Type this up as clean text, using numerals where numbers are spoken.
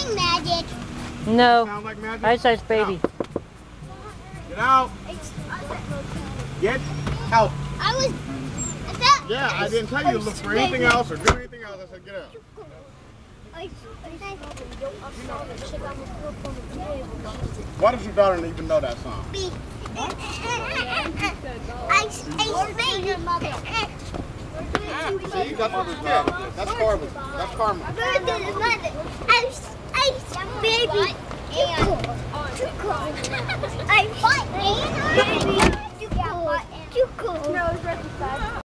playing magic. No. Sound like magic? Ice Ice Baby. Get out. Get out. I was. Yeah, I didn't tell you to look for anything else or do anything else. I said get out. Why does your daughter even know that song? Ice Baby. See, that's what it's got. That's karma. That's karma. Ice Baby. Ice Baby.